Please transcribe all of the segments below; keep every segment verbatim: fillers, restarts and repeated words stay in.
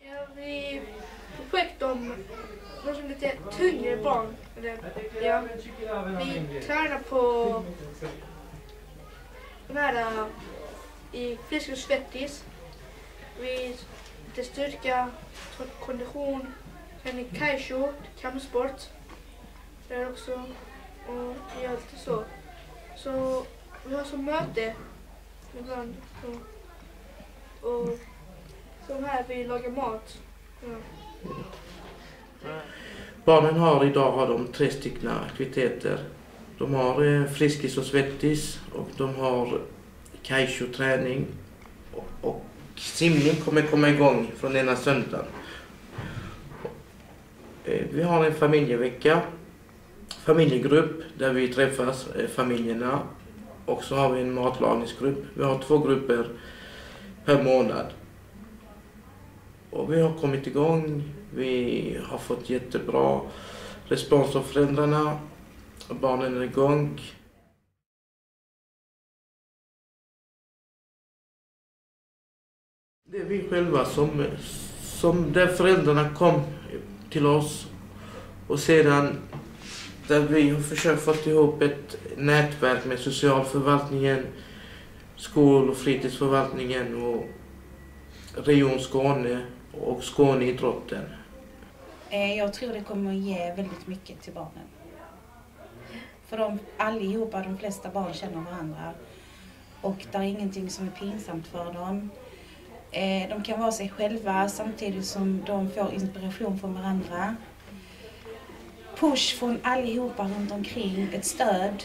Ja, vi projekt om de som lite tyngre barn. Eller, ja, vi tränar på de här i Friskis och Svettis. Vi lite styrka, kondition, träning kaisho, kampsport. Det är också och vi gör lite så. Så vi har som möte ibland. Så, och så här vi lagar mat. Ja. Barnen har idag har de tre stycken aktiviteter. De har eh, Friskis och Svettis och de har kaisho-träning och, och simning kommer komma igång från denna söndag. Eh, vi har en familjevecka, familjegrupp där vi träffas eh, familjerna och så har vi en matlagningsgrupp. Vi har två grupper per månad. Och vi har kommit igång, vi har fått jättebra respons av föräldrarna, barnen är igång. Det är vi själva som, som där föräldrarna kom till oss och sedan där vi har försökt få ihop ett nätverk med socialförvaltningen, skol- och fritidsförvaltningen och Region Skåne och Skåneidrotten. Jag tror det kommer att ge väldigt mycket till barnen. För de allihopa, de flesta barn känner varandra. Och det är ingenting som är pinsamt för dem. De kan vara sig själva samtidigt som de får inspiration från varandra. Push från allihopa runt omkring, ett stöd.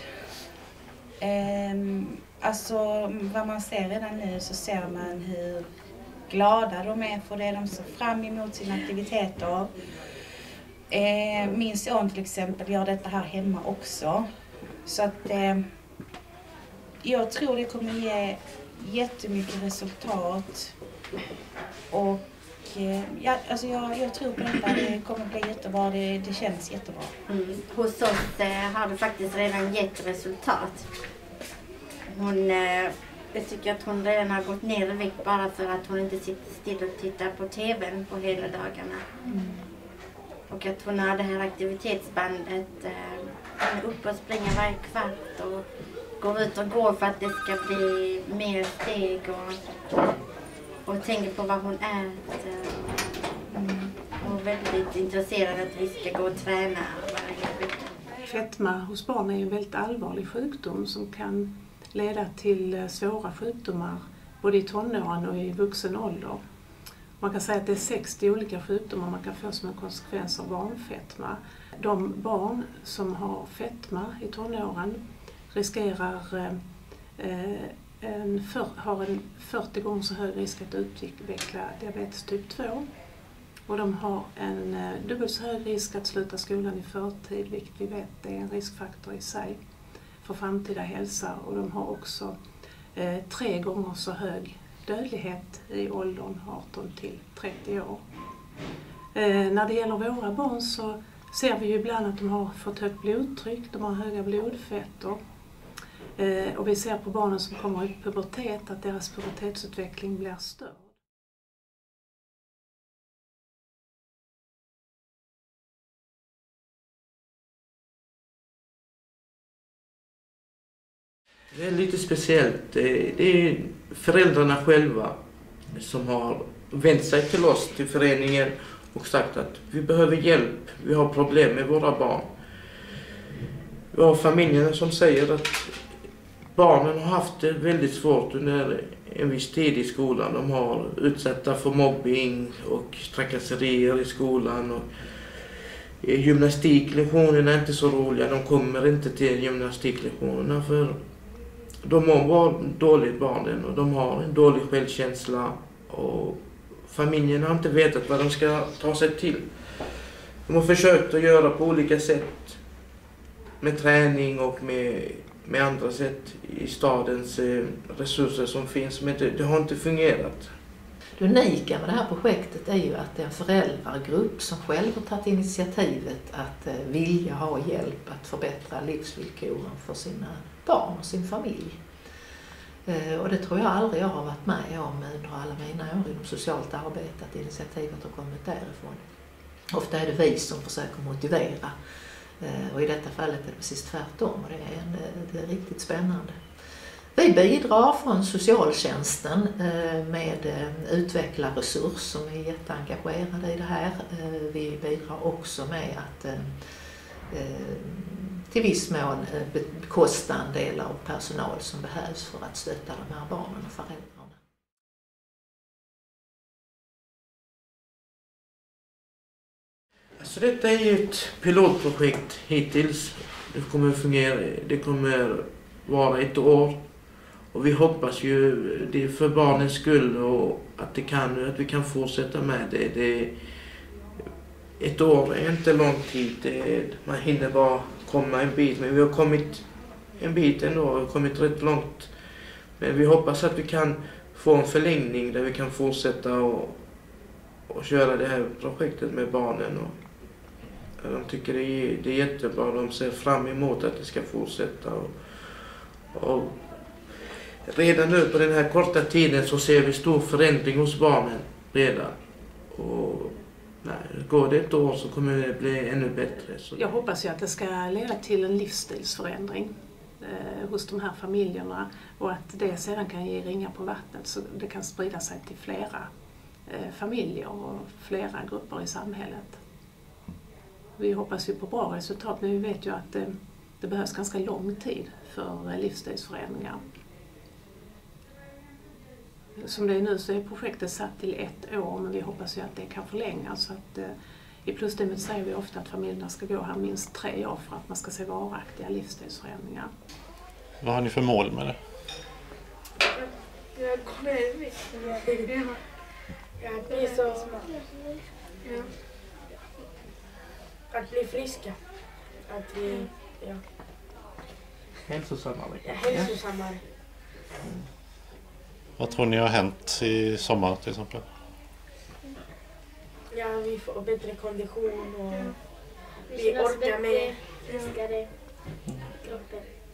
Alltså vad man ser redan nu så ser man hur glada de är för det. De ser fram emot sina aktiviteter. Eh, min son till exempel gör detta här hemma också. Så att eh, jag tror det kommer ge jättemycket resultat. Och eh, ja, alltså jag, jag tror på detta. Det kommer bli jättebra. Det, det känns jättebra. Mm. Hos oss eh, har det faktiskt redan gett resultat. Hon... Eh, Jag tycker att hon redan har gått ner i vikt bara för att hon inte sitter still och tittar på tvn på hela dagarna. Mm. Och att hon har det här aktivitetsbandet. Eh, hon är uppe och springer varje kvart och går ut och går för att det ska bli mer steg och, och tänker på vad hon äter. Mm. Och väldigt intresserad att vi ska gå och träna varje vecka. Fetma hos barn är en väldigt allvarlig sjukdom som kan leda till svåra sjukdomar både i tonåren och i vuxen ålder. Man kan säga att det är sextio olika sjukdomar man kan få som en konsekvens av barnfetma. De barn som har fetma i tonåren riskerar eh, en för, har en fyrtio gånger så hög risk att utveckla diabetes typ två. Och de har en eh, dubbelt så hög risk att sluta skolan i förtid, vilket vi vet är en riskfaktor i sig för framtida hälsa, och de har också eh, tre gånger så hög dödlighet i åldern arton till trettio år. Eh, när det gäller våra barn så ser vi ju ibland att de har fått högt blodtryck, de har höga blodfetter. Eh, och vi ser på barnen som kommer i pubertet att deras pubertetsutveckling blir störd. Det är lite speciellt. Det är föräldrarna själva som har vänt sig till oss, till föreningen, och sagt att vi behöver hjälp. Vi har problem med våra barn. Vi har familjerna som säger att barnen har haft det väldigt svårt under en viss tid i skolan. De har utsatta för mobbing och trakasserier i skolan. Och gymnastiklektionerna är inte så roliga. De kommer inte till gymnastiklektionerna för de mår dåligt, barnen, och de har en dålig självkänsla, och familjen har inte vetat vad de ska ta sig till. De har försökt att göra på olika sätt med träning och med, med andra sätt i stadens eh, resurser som finns, men det, det har inte fungerat. Det unika med det här projektet är ju att det är en föräldragrupp som själv har tagit initiativet att eh, vilja ha hjälp att förbättra livsvillkoren för sina barn och sin familj. Och det tror jag aldrig jag har varit med om under alla mina år inom socialt arbete, att initiativet har kommit därifrån. Ofta är det vi som försöker motivera, och i detta fallet är det precis tvärtom, och det är, en, det är riktigt spännande. Vi bidrar från socialtjänsten med utvecklarresurs som är jätteengagerade i det här. Vi bidrar också med att till viss mån bekosta en del av personal som behövs för att stötta de här barnen och föräldrarna. Alltså detta är ju ett pilotprojekt hittills. Det kommer fungera, det kommer vara ett år. Och vi hoppas ju det är för barnens skull och att, det kan, att vi kan fortsätta med det. det ett år är inte lång tid, det, man hinner bara komma en bit. Men vi har kommit en bit ändå, vi har kommit rätt långt. Men vi hoppas att vi kan få en förlängning där vi kan fortsätta och, och köra det här projektet med barnen. Och, de tycker det är, det är jättebra, de ser fram emot att det ska fortsätta. Och, och redan nu på den här korta tiden så ser vi stor förändring hos barnen redan. Och nej, går det ett år så kommer det bli ännu bättre. Så. Jag hoppas ju att det ska leda till en livsstilsförändring eh, hos de här familjerna och att det sedan kan ge ringar på vattnet så det kan sprida sig till flera eh, familjer och flera grupper i samhället. Vi hoppas ju på bra resultat, men vi vet ju att det, det behövs ganska lång tid för livsstilsförändringar. Som det är nu så är projektet satt till ett år, men vi hoppas ju att det kan förlängas. Så att, eh, i plusteamet säger vi ofta att familjerna ska gå här minst tre år för att man ska se varaktiga livsstilsförändringar. Vad har ni för mål med det? Jag kommer visst. Att bli så... Ja. Att bli friska. Att vi... Ja. Hälsosammare. Ja, hälsosammare. Mm. Vad tror ni har hänt i sommar till exempel? Ja, vi får bättre kondition och vi orkar med. Friskare kroppen.